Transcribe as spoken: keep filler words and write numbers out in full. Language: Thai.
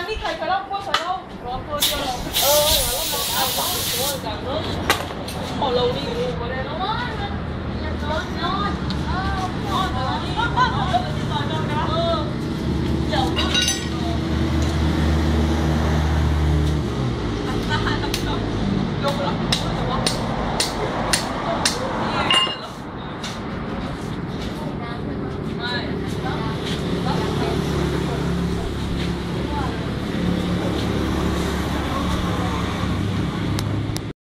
นี่ใครไปเล่าพวกไปเล่ารอตัวเดียวเออแล้วเราเอาบ้านตัวกันเนาะพอเรานี่ดูมาเลยเนาะนอนนอนนอนนอนนอน